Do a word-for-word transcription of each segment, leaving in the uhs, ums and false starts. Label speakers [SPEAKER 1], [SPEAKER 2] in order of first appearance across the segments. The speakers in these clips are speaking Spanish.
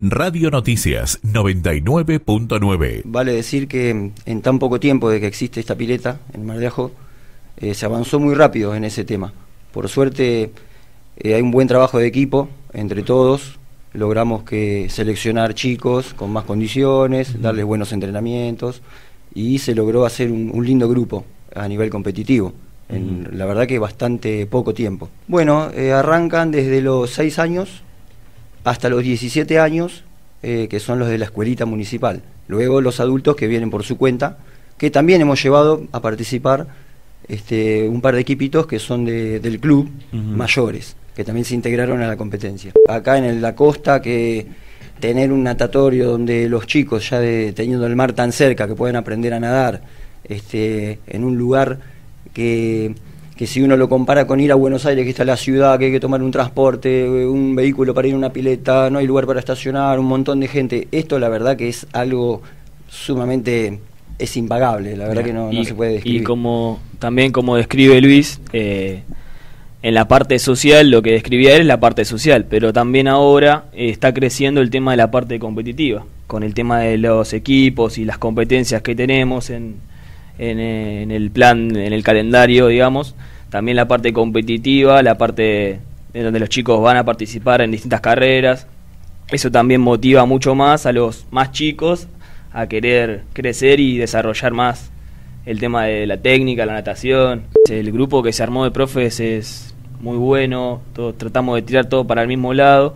[SPEAKER 1] Radio Noticias noventa y nueve punto nueve.
[SPEAKER 2] Vale decir que en tan poco tiempo de que existe esta pileta en Mar de Ajó, eh, se avanzó muy rápido en ese tema. Por suerte eh, hay un buen trabajo de equipo entre todos. Logramos que seleccionar chicos con más condiciones, uh-huh. darles buenos entrenamientos, y se logró hacer un, un lindo grupo a nivel competitivo. En, uh-huh. La verdad que bastante poco tiempo. Bueno, eh, arrancan desde los seis años hasta los diecisiete años, eh, que son los de la escuelita municipal. Luego los adultos que vienen por su cuenta, que también hemos llevado a participar este, un par de equipitos que son de, del club, uh-huh. mayores, que también se integraron a la competencia. Acá en el, la costa, que tener un natatorio donde los chicos, ya de, teniendo el mar tan cerca, que pueden aprender a nadar, este, en un lugar que... que si uno lo compara con ir a Buenos Aires, que está la ciudad, que hay que tomar un transporte, un vehículo para ir a una pileta, no hay lugar para estacionar, un montón de gente, esto la verdad que es algo sumamente, es impagable, la verdad. Mira, que no, y, no se puede describir.
[SPEAKER 3] Y como también como describe Luis, eh, en la parte social, lo que describía él es la parte social, pero también ahora eh, está creciendo el tema de la parte competitiva, con el tema de los equipos y las competencias que tenemos en, en, en el plan, en el calendario, digamos. También la parte competitiva, la parte en donde los chicos van a participar en distintas carreras. Eso también motiva mucho más a los más chicos a querer crecer y desarrollar más el tema de la técnica, la natación. El grupo que se armó de profes es muy bueno, todos tratamos de tirar todo para el mismo lado,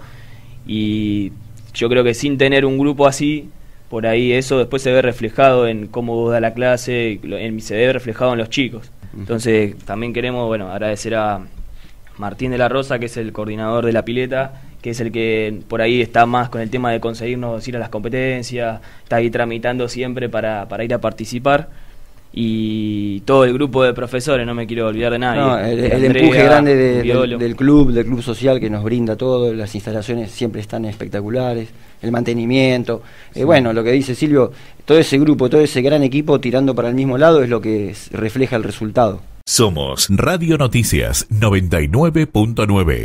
[SPEAKER 3] y yo creo que sin tener un grupo así, por ahí eso después se ve reflejado en cómo vos da la clase, en, se ve reflejado en los chicos. Entonces también queremos, bueno, agradecer a Martín de la Rosa, que es el coordinador de la pileta, que es el que por ahí está más con el tema de conseguirnos ir a las competencias, está ahí tramitando siempre para, para ir a participar, y todo el grupo de profesores, no me quiero olvidar de nadie. No,
[SPEAKER 2] el, el Andrea, empuje grande de, del, del club, del club social que nos brinda todo, las instalaciones siempre están espectaculares, el mantenimiento, sí. eh, bueno, lo que dice Silvio, todo ese grupo, todo ese gran equipo tirando para el mismo lado es lo que refleja el resultado.
[SPEAKER 1] Somos Radio Noticias noventa y nueve punto nueve.